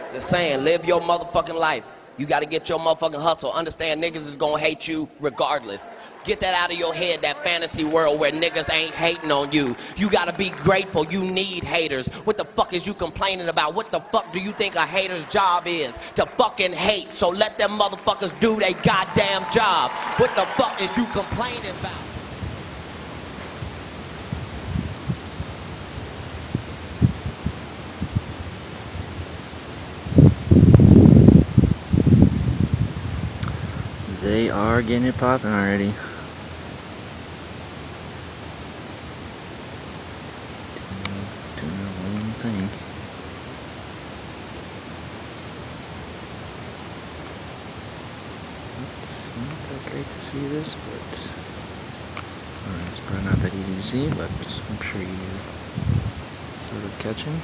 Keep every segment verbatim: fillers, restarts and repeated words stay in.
Just saying, live your motherfucking life. You got to get your motherfucking hustle. Understand niggas is going to hate you regardless. Get that out of your head, that fantasy world where niggas ain't hating on you. You got to be grateful. You need haters. What the fuck is you complaining about? What the fuck do you think a hater's job is? To fucking hate. So let them motherfuckers do their goddamn job. What the fuck is you complaining about? They are getting it popping already. Doing their own thing. It's not that great to see this, but uh, it's probably not that easy to see, but I'm sure you're sort of catching.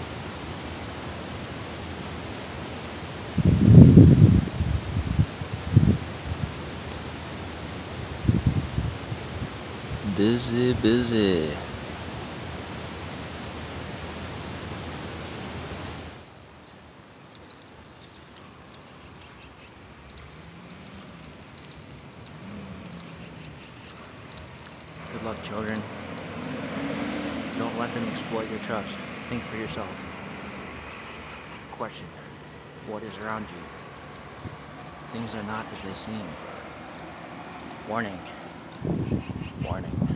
Busy, busy. Good luck, children. Don't let them exploit your trust. Think for yourself. Question: what is around you? Things are not as they seem. Warning. Warning.